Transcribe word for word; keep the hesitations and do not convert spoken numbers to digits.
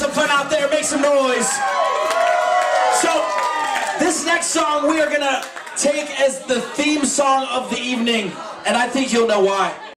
some fun out there. Make some noise. So, this next song we are gonna take as the theme song of the evening, and I think you'll know why.